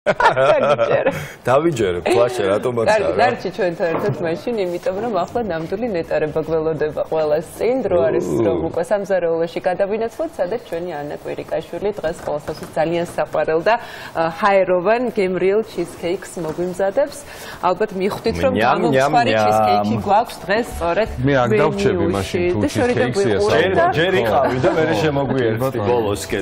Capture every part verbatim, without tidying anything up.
დავიჯერებ, ფლაშე, რატომ აქ არა? კარგი, ჩვენთან ერთად მაშინ, იმიტომ რომ ახლა ნამდვილი ნეტარება გველოდება ყველას წინ, დრო არის რომ უკვე სამზარეულოში გადავინაცვლოთ, სადაც ჩვენი ანა კვირიკაშვილი დღეს ყოველთვის ძალიან საყვარელ და ჰაეროვან გემრიელ ჩისქეიქს მოგვიმზადებს. ალბათ მიხვდით რომ გამომხარი ჩისქეიქი გვაქვს დღეს სწორედ მე აქ დავჩები მაშინ თუ ჩისქეიქსია საერთოდ. ჯერ იყავი და მე შემოგვიერთდი ბოლოსკე.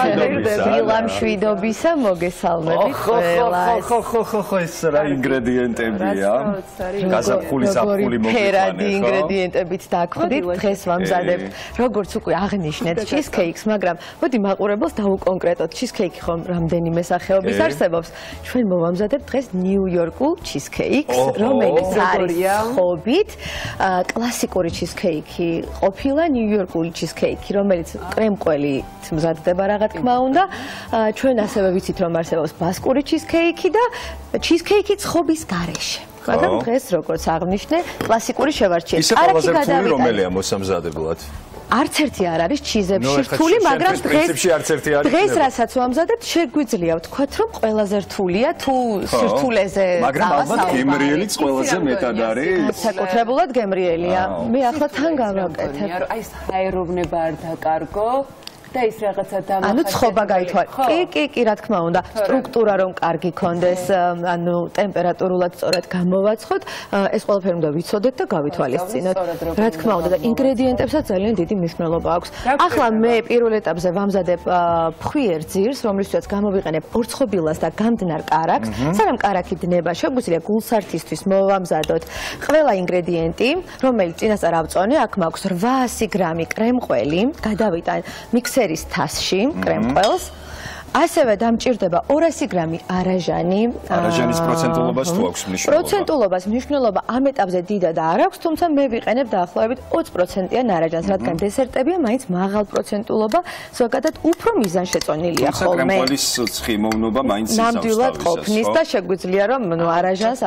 დილა მშვიდობისა მოგესალმებით. ხო ხო ხო ხო ეს რა ინგრედიენტებია? გაზაფხულის აფხული მოგვიყვანე. ფერადი ინგრედიენტებით დაგვხდით, დღეს ვამზადებთ, როგორც უკვე აღნიშნეთ, ჩისქეიქს, მაგრამ მოდი მაყურებელს დავუკონკრეტოთ, ჩისქეიქი ხომ რამდენიმე სახეობის არსებობს. ჩვენ მოვამზადებთ დღეს ნიუ-იორკულ ჩისქეიქს, რომელიც არის ხობით, კლასიკური ჩისქეიქი ყოფილა ნიუ-იორკული ჩისქეიქი, რომელიც კრემყველით მზადდება რა თქმა უნდა. ჩვენ ასევე ვიცით რომ არსებობს ბასკური ჩისქეიქი და ჩისქეიქი ცხობის გარეშე. მაგრამ დღეს როგორც აღნიშნე, კლასიკური შევარჩიეთ. ისე ყველაზე რთული რომელია მოსამზადებლად? არც ერთი არ არის ჩიზებში რთული, მაგრამ დღეს დღეს რასაც ვამზადებთ, შეგვიძლია ვთქვათ, რომ ყველაზე რთულია თუ სირთულეზე მაგრამ ალბათ გემრიელიც ყველაზე მეტად არის. საკუთრებულად გემრიელია. მე ახლა თან გავაკეთებ. აი ეს ჰაეროვნება არ დაკარგო. და ის რაღაცა დამახასიათებელი. ანუ ცხობა გაითვალა. კი, კი, კი, რა თქმა უნდა. სტრუქტურა რომ კარგი კონდეს, ანუ ტემპერატურულად სწორად გამოვაცხოთ, ეს ყველაფერი უნდა ვიცოდეთ და გავითვალისწინოთ. რა თქმა უნდა და ინგრედიენტებსაც ძალიან დიდი მნიშვნელობა აქვს. ახლა მე პირველ ეტაპზე ვამზადებ ფხვიერ ძირს, რომლისთვისაც გამოვიყენებ ორცხობილას და გამდნარ კარაქს. სანამ კარაქი დნება, შეგვიძლია გულსართისთვის მოვამზადოთ ყველა ინგრედიენტი, რომელიც წინასწარ ავწონე, აქ მაქვს რვაასი გრამი კრემყველი, გადავიტან მიქსერში ერის თასში კრემყველს. ასევე დამჭირდება ორასი გრამი არაჟანი. არაჟანის პროცენტულობას თუ აქვს მნიშვნელობა? პროცენტულობას მნიშვნელობა ამ ეტაპზე დიდად არ აქვს, თუმცა მე ვიყენებ დაახლოებით ოცი პროცენტიან არაჟანს, რადგან დესერტებია მაინც მაღალ პროცენტულობა, ზოგადად უფრო მიზანშეწონილია ხოლმე. კრემყველის ცხიმოვნობა მაინც ნამდვილად ყოფნის და შეგვიძლია რომ ნუ არაჟანს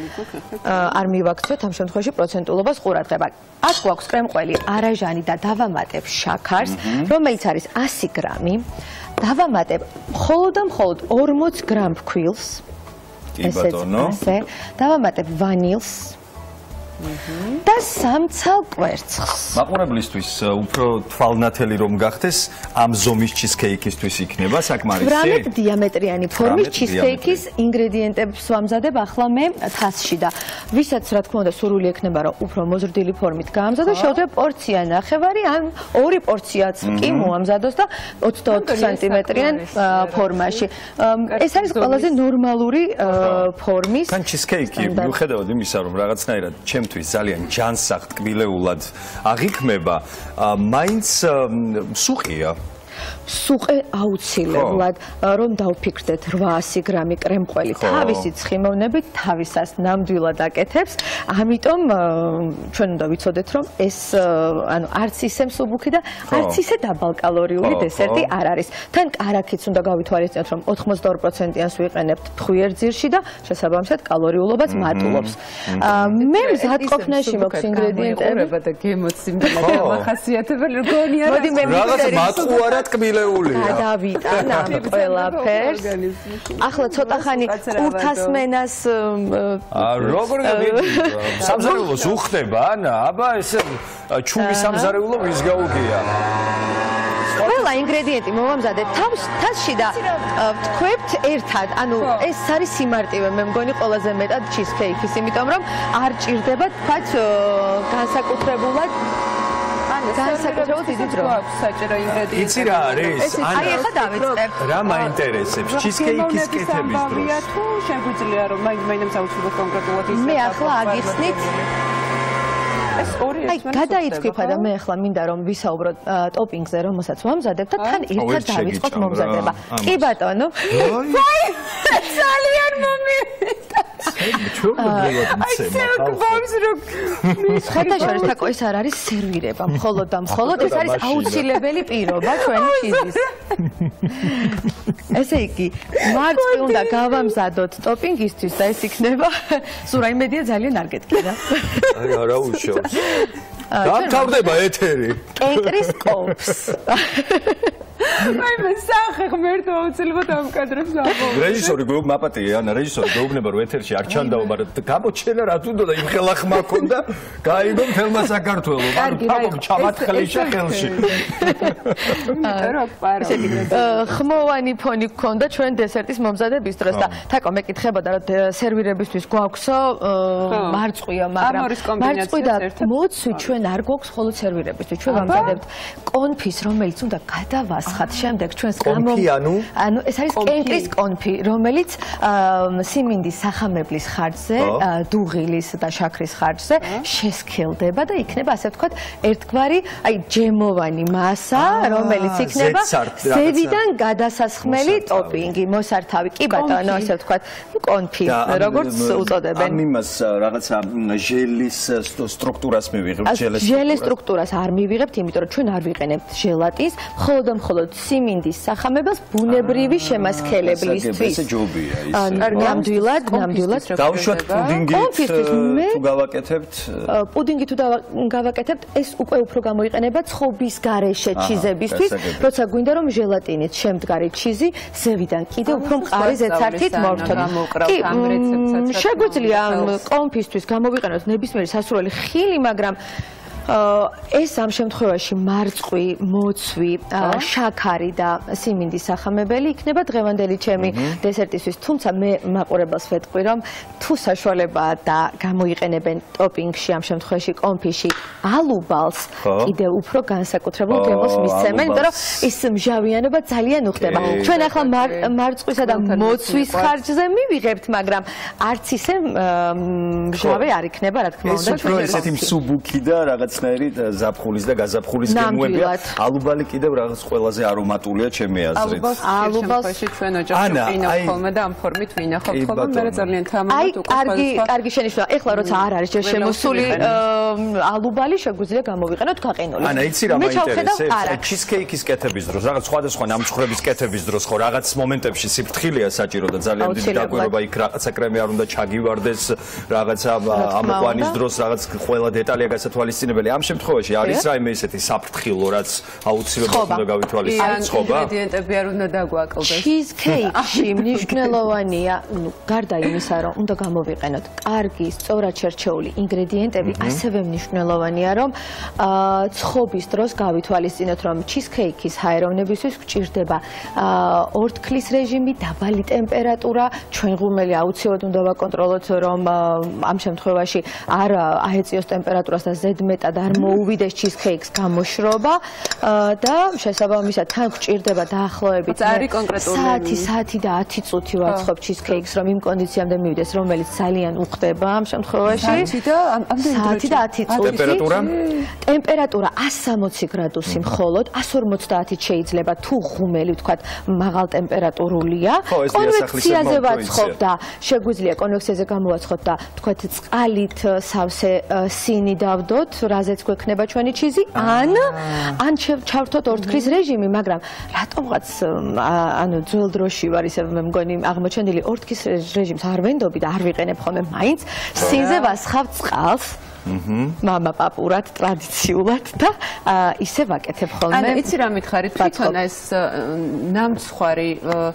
არ მივაქცევთ ამ შემთხვევაში პროცენტულობას ყურადღება. აქ გვაქვს კრემყველი, არაჟანი და დავამატებ შაქარს, რომელიც არის ასი გრამი. დავამატებ მხოლოდ და მხოლოდ ორმოც გრამ ფქვილს. კი ბატონო. ესე დავამატებ ვანილს. და სამცალ კვერცხს. მაყურებლისთვის უფრო თვალნათელი რომ გახდეს, ამ ზომის ჩისქეიქისთვის იქნება საკმარისი. ვრამებ დიამეტრიანი ფორმის ჩისქეიქის ინგრედიენტებს ვამზადებ ახლა მე თასში და ვისაც რა თქმა უნდა სურვილი ექნება რომ უფრო მოზრდილი ფორმით გაამზადოს, შეუძლია პორცია ნახევარი ან ორი პორციაც კი მოამზადოს და ოცდაოთხ სანტიმეტრიან ფორმაში. ეს არის ყველაზე ნორმალური ფორმის. თან ჩისქეიქი მიუხედავად იმისა რომ რაღაცნაირად ჩემ ძალიან ჯანსაღ ტკბილეულად აღიქმება, მაინც სუყია. სუყე აუცილებლად რომ დავფიქრდეთ რვაასი გრამი კრემყველი თავისი ცხიმოვნებით თავისას ნამდვილად აკეთებს, ამიტომ ჩვენ უნდა ვიცოდეთ რომ ეს ანუ არც ისე მსუბუქი და არც ისე დაბალკალორიული დესერტი არ არის. თან კარაქიც უნდა გავითვალისწინოთ რომ ოცდაორი პროცენტიანს ვიყენებთ ფხვიერ ძირში და შესაბამისად კალორიულობაც მატულობს. მე მზადყოფნაში მაქვს ინგრედიენტები და გემოციმდე დამახასიათებელი გონია მოდი მე რაღაც მატყუარა ტკბილეულია. გადავიტან ამ ყველაფერს. ახლა ცოტა ხანი ყურთასმენას როგორ სამზარეულოს უხდება ანა? აბა ესე ჩუმი სამზარეულო ვის გაუგია? ყველა ინგრედიენტი მოვამზადეთ თასში და ვთქვებთ ერთად, ანუ ეს არის სიმარტივე, მე მგონი ყველაზე მეტად ჩისქეიქის, იმიტომ რომ არ ჭირდება თქვათ განსაკუთრებულად განსაკუთრებულად დიდი დრო. საჭირო ინგრედიენტები. იცი რა არის? აი ახლა დავიწყებ. რა მაინტერესებს? ჩისქეიქის კეთების დროს. თუ შეგვიძლია რომ მაინც აუცილებლად კონკრეტულად ისე. მე ახლა აგიხსნით. ეს ორი აი გადაიწვიფა და მე ახლა მინდა რომ ვისაუბროთ ტოპინგზე, რომელსაც ვამზადებ და თან ერთად დავიწყოთ მომზადება. კი ბატონო. ძალიან მომივიდა. აი გვამს რომ ხეთაშორის თაკო ეს არ არის სერვირება, მხოლოდ და მხოლოდ ეს არის აუცილებელი პირობა ჩვენი ჩიზის. ესე იგი, მარწყი უნდა გავამზადოთ ტოპინგისთვის და ეს იქნება სულ რაიმედია ძალიან არ გეტკიდა. აი არა უშავს. დამთავრდება ეთერი. კეკრის კონფს. აი მე სახე ღმერთო აუცილებლად ამ კადრებს ამბობ. რეჟისორი მაპატია, ანა რეჟისორი გეუბნება რომ ეთერში არ ჩანდაო, მაგრამ გამოჩენა რა თუნდა და იმ ხელა ხმა ქონდა, გაიგო მთელმა საქართველოს. ანუ თამობ ჩამატხლიშა ხელში. ხმოვანი ფონი გქონდა ჩვენ დესერტის მომზადების დროს და თაკო მეკითხებოდა რომ სერვირებისთვის გვაქვსო მარწყვია, მაგრამ მარწყვი და მოცვი ჩვენ არ გვაქვს მხოლოდ სერვირებისთვის. ჩვენ ვამზადებთ კონფის, რომელიც უნდა გადავასხათ შემდეგ ჩვენს გამო ანუ ეს არის კეკრის კონფი, რომელიც სიმინდის სახამებლის ხარჯზე, დუღილის და შაქრის ხარჯზე შესქელდება და იქნება ასე ვთქვათ ერთგვარი აი ჯემოვანი მასა, რომელიც იქნება ზევიდან გადასასხმელი ტოპინგი, მოსართავი. კი ბატონო, ასე ვთქვათ, კონფი, როგორც უწოდებენ. ამ იმას რაღაცა ჟელის სტრუქტურას მივიღებთ, ჟელის ჟელის სტრუქტურას არ მივიღებთ, იმიტომ რომ ჩვენ არ ვიყენებთ ჟელატინს, მხოლოდ და მხოლოდ სიმინდის სახამებას ბუნებრივი შემასქელებლისთვის. ესე ჯობია ის. ნამდვილად, ნამდვილად. დავუშვათ პუდინგით თუ გავაკეთებთ. პუდინგი თუ გავაკეთებთ, ეს უკვე უფრო გამოიყენება ცხობის გარეშე ჩიზებისთვის, როცა გვინდა რომ ჟელატინით შემდგარი ჩიზი ზევიდან კიდე უფრო მყარი ზეცართით მოვთოთ. კი, შეგვიძლია კონფისთვის გამოვიყენოთ ნებისმიერი სასურველი ხილი, მაგრამ ეს ამ შემთხვევაში მარწყვი, მოცვი, შაქარი და სიმინდის სახამებელი იქნება დღევანდელი ჩემი დესერტისთვის, თუმცა მე მაყურებელს ვეთქვი, რომ თუ საშუალებაა და გამოიყენებენ ტოპინგში, ამ შემთხვევაში კონფიში ალუბალს, კიდევ უფრო განსაკუთრებულ გემოს მისცემენ, იმიტომ რომ ის მჟავიანობა ძალიან უხდება. ჩვენ ახლა მარწყვისა და მოცვის ხარჯზე მივიღებთ, მაგრამ არც ისე მჟავე არ იქნება, რა თქმა უნდა. ეს უფრო ესეთი მსუბუქი და რაღაც ნაირი ზაფხულის და გაზაფხულის გემოებია. ალუბალი კიდევ რაღაც ყველაზე არომატულია ჩემი აზრით. ალუბალში ჩვენ ოჯახში ვინახავთ ხოლმე და ამ ფორმით ვინახავთ ხოლმე, მე ძალიან თამამად უკვე კარგი, კარგი შენიშვნა. ეხლა როცა არ არის ჯერ შემოსული ალუბალი, შეგვიძლია გამოვიყენოთ გაყინული. ანა, იცი რა მაინტერესებს? ჩისქეიქის კეთების დროს, რაღაც სხვადასხვა ნამცხრების კეთების დროს ხო რაღაც მომენტებში სიფრთხილეა საჭირო და ძალიან დიდი დაკვირვება იქ რაღაცა კრემი არ უნდა ჩაგივარდეს, რაღაცა ამოყვანის დროს რაღაც ყველა დეტალია გასათვალისწინებელი. ამ შემთხვევაში არის რაიმე ისეთი საფრთხილო, რაც აუცილებლად უნდა გავითვალისწინოთ, ხობა? ინგრედიენტები არ უნდა დაგვაკლდეს. ჩიზქეიქში მნიშვნელოვანია, ну, გარდა იმისა, რომ უნდა გამოვიყენოთ კარგი, სწორად შერჩეული ინგრედიენტები, ასევე მნიშვნელოვანია, რომ ცხობის დროს გავითვალისწინოთ, რომ ჩიზქეიქის ჰაეროვნებისთვის გვჭირდება ორთქლის რეჟიმი, დაბალი ტემპერატურა, ჩვენ ღუმელი აუცილებლად უნდა ვაკონტროლოთ, რომ ამ შემთხვევაში არ აეწიოს ტემპერატურას და ზედმეტად არ მოუვიდეს ჩიზქეიქს გამოშრობა და შესაბამისად თან გვჭირდება დაახლოებით საათი, საათი და ათი წუთი ვაცხობ ჩიზქეიქს, რომ იმ კონდიციამდე მივიდეს, რომელიც ძალიან უხდება ამ შემთხვევაში. საათი და ათი წუთი. ტემპერატურა? ტემპერატურა εκατს სამოცი გრადუსი მხოლოდ, εκατს ორმოცდაათი შეიძლება თუ ღუმელი ვთქვათ მაღალ ტემპერატურულია. კონვექციაზე ვაცხობ და შეგვიძლია კონვექციაზე გამოვაცხოთ და ვთქვათ წყალით სავსე სინი დავდოთ, რაზეც გვექნება ჩვენი ჩიზი, ან ან ჩავთოთ ორთქლის რეჟიმი, მაგრამ რატომღაც ანუ ძველ დროში ვარ ისე მე მგონი აღმოჩენილი ორთქლის რეჟიმს არ ვენდობი და არ ვიყენებ ხოლმე მაინც სინზე ვასხავ წყალს. მამა პაპურად ტრადიციულად და ისე ვაკეთებ ხოლმე. ანუ იცი რა მითხარით, თვითონ ეს ნამცხვარი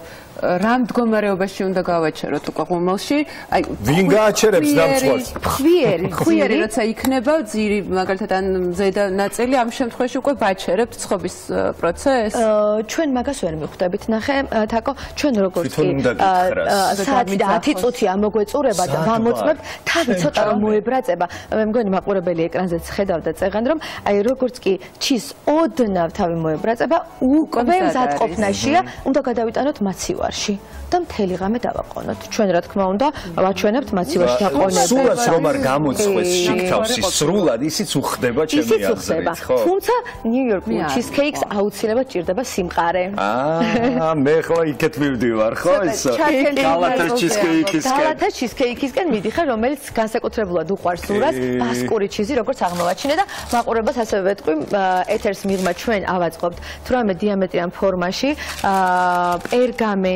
რა მდგომარეობაში უნდა გავაჩეროთ უკვე ღუმელში? აი ვინ გააჩერებს ნამცხვარს? ხვიერი, ხვიერი როცა იქნება ძირი, მაგალითად ან ზედა ნაწილი, ამ შემთხვევაში უკვე ვაჩერებთ ცხობის პროცესს? ჩვენ მაგას ვერ მივხვდებით, ნახე, თაკო, ჩვენ როგორც კი საათი და ათი წუთი ამოგვეწურება და ვამოწმებთ, თავი ცოტა რომ მოებრაწება. მე მგონი მაყურებელი ეკრანზეც ხედავდა წეღან, რომ აი როგორც კი ჩის ოდნავ თავი მოებრაწება, უკვე მზადყოფნაშია, უნდა გადავიტანოთ მაცივარში. და მთელი ღამე დავაყონოთ. ჩვენ რა თქმა უნდა, ვაჩვენებთ მაცივარში დაყონებას. სულაც რომ არ გამოწყვეს შიგთავსი, სრულად ისიც უხდება ჩემი აზრით, ხო? თუმცა ნიუ-იორკ ჩიზქეიქს აუცილებლად ჭირდება სიმყარე. აა, მე ხო იქეთ მივდივარ, ხო ისო? გალათას ჩიზქეიქისკენ. გალათას ჩიზქეიქისკენ მიდიხარ, რომელიც განსაკუთრებულად უყვარს ზურას, ბასკური ჩიზი, როგორც აღმოვაჩინე და მაყურებელს ასევე ვეთქვი, ეთერს მიღმა ჩვენ ავაწყობთ თუ რამე დიამეტრიან ფორმაში, პერგამენტ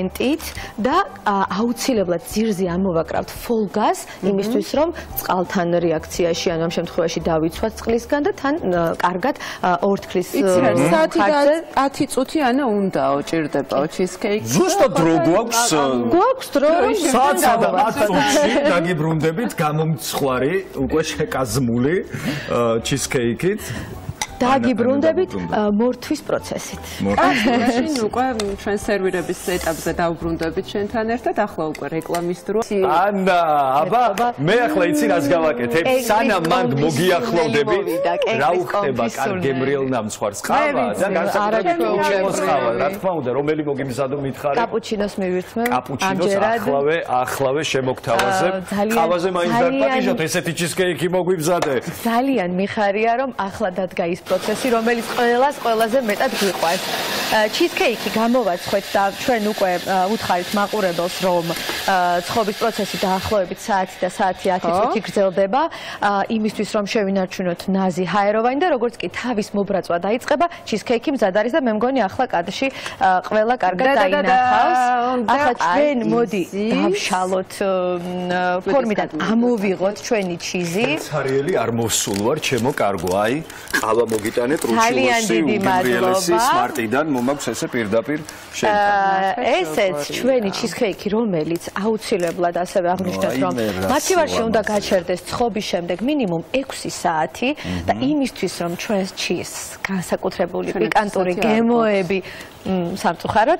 ტრანსპარენტით და აუცილებლად ძირზე ამოვაკრავთ ფოლგას იმისთვის რომ წყალთან რეაქციაში ანუ ამ შემთხვევაში დავიცვათ წყლისგან და თან კარგად ორთქლის ხარჯზე ათი წუთი ანა უნდაო ჭირდებაო ჩისქეიქი ზუსტად დრო გვაქვს გვაქვს დრო საათსა და ათ წუთში დაგიბრუნდებით გამომცხვარი უკვე შეკაზმული ჩისქეიქით დაგიბრუნდებით მორთვის პროცესით. მაშინ უკვე ჩვენ სერვირების ეტაპზე დავბრუნდებით ჩვენთან ერთად, ახლა უკვე რეკლამის დრო. ანა, აბა, მე ახლა იცი რას გავაკეთებ? სანამ მანდ მოგიახლოვდები, რა უხდება კარგემრიელ ნამცხვარს ხავა და განსაკუთრებით უჩემოს ხავა. რა თქმა უნდა, რომელი მოგიმზადო მითხარი? კაპუჩინოს მივირთმევ. კაპუჩინოს ახლავე, ახლავე შემოგთავაზებ. ხავაზე მაინც დაგპატიჟოთ, ესეთი ჩისკეიქი მოგვიბზადე. ძალიან მიხარია რომ ახლა დადგა ის პროცესი, რომელიც ყველას ყველაზე მეტად გვიყვარს. ჩისკეიქი გამოვაცხვეთ და ჩვენ უკვე უთხარით მაყურებელს, რომ ცხობის პროცესი დაახლოებით საათი და საათი ათი წუთი გრძელდება, იმისთვის რომ შევინარჩუნოთ ნაზი ჰაეროვანი და როგორც კი თავის მობრაწვა დაიწყება, ჩისკეიქი მზად არის და მე მგონი ახლა კადრში ყველა კარგად დაინახავს. ახლა ჩვენ მოდი დავშალოთ ფორმიდან ამოვიღოთ ჩვენი ჩიზი. ცარიელი არ მოსულ ვარ, ჩემო კარგო, აი, ყავა მოგიტანეთ რუჩილოსი უგემრიელესი სმარტიდან მომაქვს ესე პირდაპირ შენთან. ესეც ჩვენი ჩისკეიქი, რომელიც აუცილებლად ასევე აღნიშნეთ, რომ მათივარში უნდა გაჩერდეს ცხობის შემდეგ მინიმუმ ექვსი საათი და იმისთვის, რომ ჩვენს ჩიზს განსაკუთრებული პიკანტური გემოები სამწუხაროდ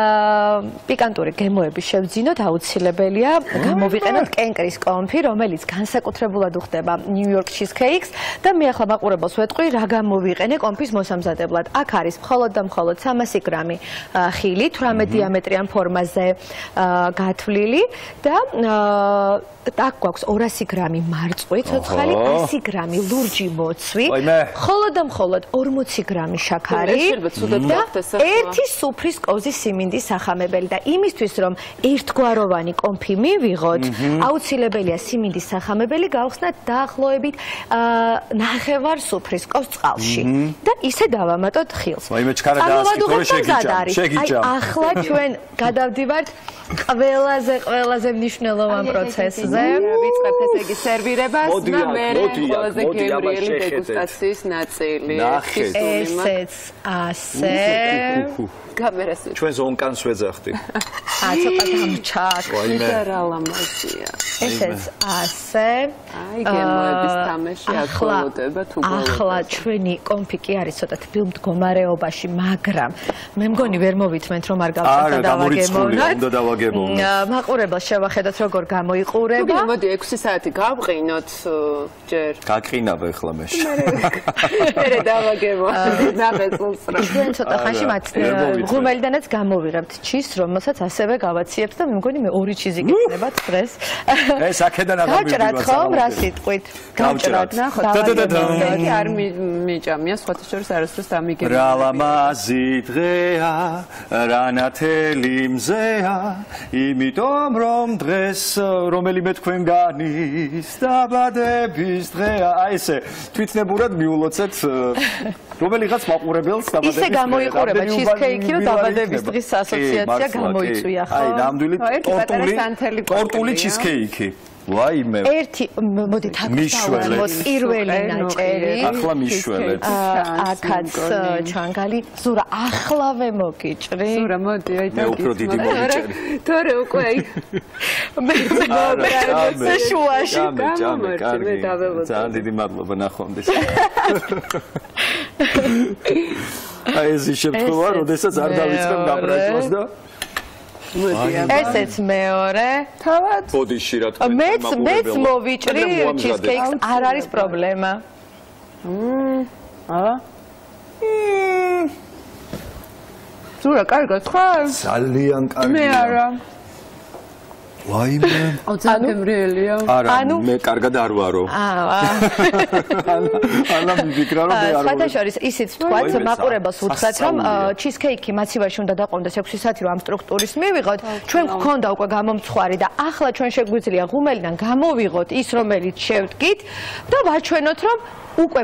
პიკანტური გემოები შევძინოთ, აუცილებელია გამოვიყენოთ კენკრის კონფი, რომელიც განსაკუთრებულად უხდება ნიუ-იორკ ჩისკეიქს და მე ახლა მაყურებელს ვეტყვი, რა გამოვიყენე კონფის მოსამზადებლად. აქ არის მხოლოდ და მხოლოდ სამასი გრამი ხილი, თვრამეტ დიამეტრიან ფორმაზე გათვლილი და აქ გვაქვს ორასი გრამი მარწყვი ცოცხალი, ასი გრამი ლურჯი მოცვი, მხოლოდ და მხოლოდ ორმოცი გრამი შაქარი და ერთი სუფრის კოზის სიმინდის სახამებელი და იმისთვის რომ ერთგვაროვანი კონფი მივიღოთ, აუცილებელია სიმინდის სახამებელი გავხსნათ დაახლოებით ნახევარ სუფრის კოს წყალში და ისე დავამატოთ ხილს. ახლა ჩვენ გადავდივართ ყველაზე ყველაზე მნიშვნელოვან პროცესზე. ვიწყებ ესე იგი სერვირებას და მე ყველაზე გემრიელი დეგუსტაციის ნაწილი. ესეც ასე. კამერას ჩვენ ზონკანს ვეძახდი. აა ცოტა დამჩათ. და რა ლამაზია. ესეც ასე. აი გემოების თამაში ახლოვდება თუ ბოლომდე. ახლა ჩვენი კონფი კი არის ცოტა თბილ მდგომარეობაში, მაგრამ მე მგონი ვერ მოვითმენთ რომ არ გავწევთ და დავაგემოვნოთ. უნდა დავაგემოვნოთ. მაყურებელს შევახედოთ როგორ გამოიყურება. თუ მოდი ექვსი საათი გავყინოთ ჯერ. გაკრინავ ახლა მე. მე დავაგემოვნოთ. ნახეთ რა. ჩვენ ცოტა ხანში მათ ღუმელიდანაც გამოვიღებთ ჩის, რომელსაც ასევე გავაციებთ და მე მგონი მე ორი ჩიზი გექნებათ დღეს. ეს აქედან აღარ მივიდივარ. გავჭრათ ხომ რა სიტყვით? გავჭრათ. ნახოთ. არ მიჭამია სხვათა შორის არასდროს დამიგებია. რა ლამაზი დღეა, რა ნათელი მზეა, იმიტომ რომ დღეს რომელიმე თქვენგანის დაბადების დღეა. აი ესე თვითნებურად მიულოცეთ რომელიღაც მაყურებელს დაბადების დღე. ისე გამოიყურება ჩისკეიქი, რომ დაბადების დღის ასოციაცია გამოიწვია ხო? აი, ნამდვილი ტორტული ტორტული ჩისკეიქი. ვაიმე. ერთი მოდი თაგვსავაროთ პირველი ნაჭერი. ახლა მიშველეთ. აქაც ჩანგალი. ზურა ახლავე მოგიჭრი. ზურა მოდი, აი და მე უფრო დიდი მოგიჭრი. თორე უკვე აი მე მე შუაში გამომერჩე დაველოდე. ძალიან დიდი მადლობა ნახვამდის. აი ეს შემთხვევა, როდესაც არ დავიწყებ გამრავლებას და ესეც მეორე. თავად ბოდიში რა თქმა უნდა. მეც მეც მოვიჭრი ჩისკეიქს, არ არის პრობლემა. მმ, აა? ზურა, კარგად ხარ? ძალიან კარგია. მე არა. ვაიმე. ძალიან გემრიელია. არა, მე კარგად არ ვარო. აა. ანა მიფიქრა რომ მე არ ვარ. სხვათა შორის ისიც თქვათ, მაყურებელს უთხრათ, რომ ჩისკეიქი მაცივარში უნდა დაყონდეს ექვსი საათი, რომ ამ სტრუქტურის მივიღოთ. ჩვენ გვქონდა უკვე გამომცხვარი და ახლა ჩვენ შეგვიძლია ღუმელიდან გამოვიღოთ ის, რომელიც შევდგით და ვაჩვენოთ, რომ უკვე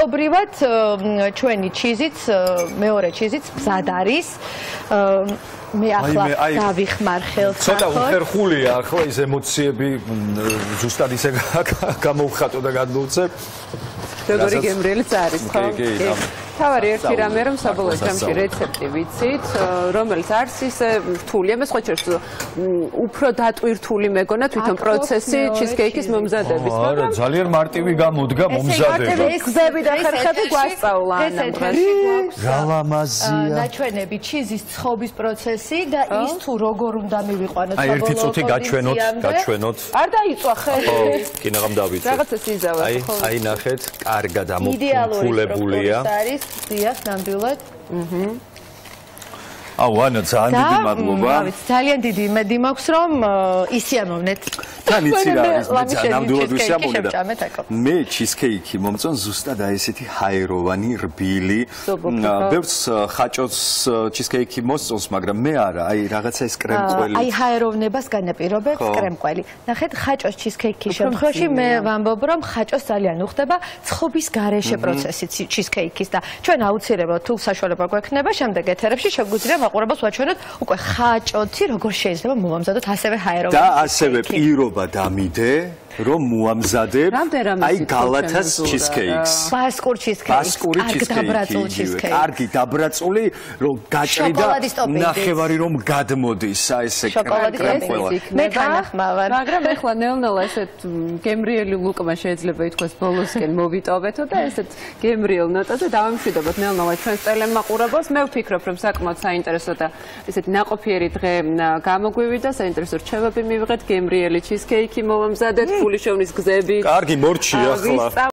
ფაქტობრივად ჩვენი ჩიზიც, მეორე ჩიზიც მზად არის. მე ახლა დავიხმარხელ სახოთ. ცოტა უხერხულია ახლა ის ემოციები ზუსტად ისე გამოვხატო და გადმოვცე. როგორი გემრიელიც არის, ხო? თავარი ერთი რამე რომ საბოლოო ჯამში რეცეპტი ვიცით, რომელიც არც ისე რთულია, მე სხვა შორის უფრო დატვირთული მეგონა თვითონ პროცესი ჩისკეიქის მომზადების. არა, ძალიან მარტივი გამოდგა მომზადება. ეს გზები და ხერხები გვასწავლა ანა დღეში გვაქვს. რა ლამაზია. ნაჩვენები ჩიზის ცხობის პროცესი და ის თუ როგორ უნდა მივიყვანოთ საბოლოო. აი ერთი წუთი გაჩვენოთ, გაჩვენოთ. არ დაიწვა ხელი. ხო, კინაღამ დავიცვი. რაღაცა სიზავა ხო. აი, აი ნახეთ, კარგად ამოფულებულია. დიახ, ნამდვილად. აჰა. აუ, ანა, ძალიან დიდი მადლობა. ძალიან დიდი იმედი მაქვს, რომ ისიამოვნეთ. თან იცი რა არის, მე ძალიან ნამდვილად ვისიამოვნე და მე ჩისკეიქი მომწონ ზუსტად აი ესეთი ჰაეროვანი, რბილი. ბევრს ხაჭოს ჩისკეიქი მოსწონს, მაგრამ მე არა, აი რაღაცა ეს კრემკველი. აი ჰაეროვნებას განაპირობებს კრემკველი. ნახეთ, ხაჭოს ჩისკეიქის შემთხვევაში მე ვამბობ, რომ ხაჭოს ძალიან უხდება ცხობის გარეშე პროცესი ჩისკეიქის და ჩვენ აუცილებლად თუ საშუალება გვექნება, შემდეგ ეთერებში შეგვიძლია მაყურებელს ვაჩვენოთ უკვე ხაჭოცი როგორ შეიძლება მოვამზადოთ ასევე ჰაეროვანი. და ასევე პირობა დამიდე რომ მოამზადებ აი გალათას ჩისკეიქს. ბასკურ ჩისკეიქს. ბასკური ჩისკეიქი. კარგი დაბრაწული რომ გაჭრი და ნახევარი რომ გადმოდის აი ესე კრემკველი. მე განახმავარ. მაგრამ ეხლა ნელ-ნელა ესეთ გემრიელი ლუკმა შეიძლება ითქვას ბოლოსკენ მოვიტოვეთო და ესეთ გემრიელ ნოტაზე დავამშვიდობოთ ნელ-ნელა ჩვენს ტელემაყურებელს. მე ვფიქრობ რომ საკმაოდ საინტერესო და ესეთი ნაყოფიერი დღე გამოგვივიდა, საინტერესო რჩევები მივიღეთ, გემრიელი ჩისკეიქი მოვამზადეთ. ფულის შოვნის გზები. კარგი მორჩი ახლა.